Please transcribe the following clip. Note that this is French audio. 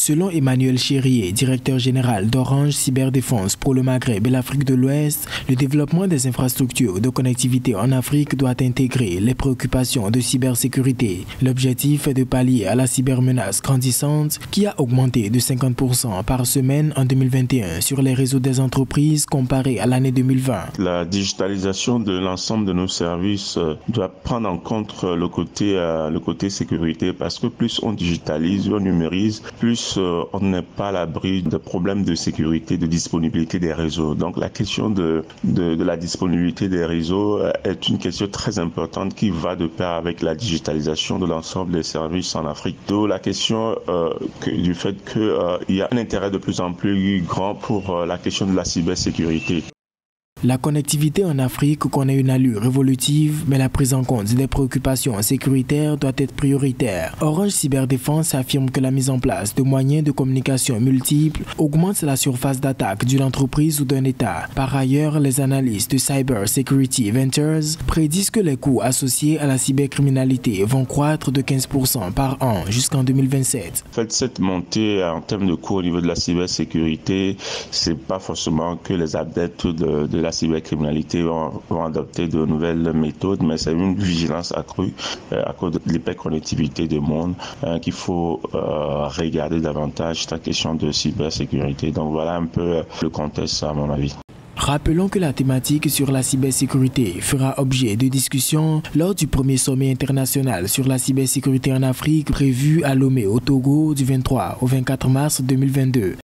Selon Emmanuel Chérier, directeur général d'Orange Cyberdéfense pour le Maghreb et l'Afrique de l'Ouest, le développement des infrastructures de connectivité en Afrique doit intégrer les préoccupations de cybersécurité. L'objectif est de pallier à la cybermenace grandissante qui a augmenté de 50% par semaine en 2021 sur les réseaux des entreprises comparé à l'année 2020. La digitalisation de l'ensemble de nos services doit prendre en compte le côté sécurité, parce que plus on digitalise, on numérise, plus on n'est pas à l'abri de problèmes de sécurité, de disponibilité des réseaux. Donc la question de la disponibilité des réseaux est une question très importante qui va de pair avec la digitalisation de l'ensemble des services en Afrique. Donc la question du fait qu'il y a un intérêt de plus en plus grand pour la question de la cybersécurité. La connectivité en Afrique connaît une allure évolutive, mais la prise en compte des préoccupations sécuritaires doit être prioritaire. Orange Cyberdéfense affirme que la mise en place de moyens de communication multiples augmente la surface d'attaque d'une entreprise ou d'un État. Par ailleurs, les analystes de Cyber Security Ventures prédisent que les coûts associés à la cybercriminalité vont croître de 15% par an jusqu'en 2027. En fait, cette montée en termes de coûts au niveau de la cybersécurité, c'est pas forcément que les adeptes de la cybercriminalité vont adopter de nouvelles méthodes, mais c'est une vigilance accrue à cause de l'hyperconnectivité du monde qu'il faut regarder davantage cette question de cybersécurité. Donc voilà un peu le contexte à mon avis. Rappelons que la thématique sur la cybersécurité fera objet de discussion lors du premier sommet international sur la cybersécurité en Afrique prévu à Lomé au Togo du 23 au 24 mars 2022.